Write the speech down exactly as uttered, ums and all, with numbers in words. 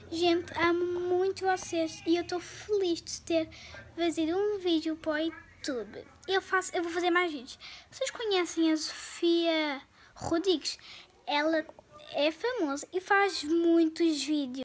Gente, amo muito vocês e eu estou feliz de ter fazido um vídeo para o YouTube. Eu, faço, eu vou fazer mais vídeos. Vocês conhecem a Sofia Rodrigues? Ela é famosa e faz muitos vídeos.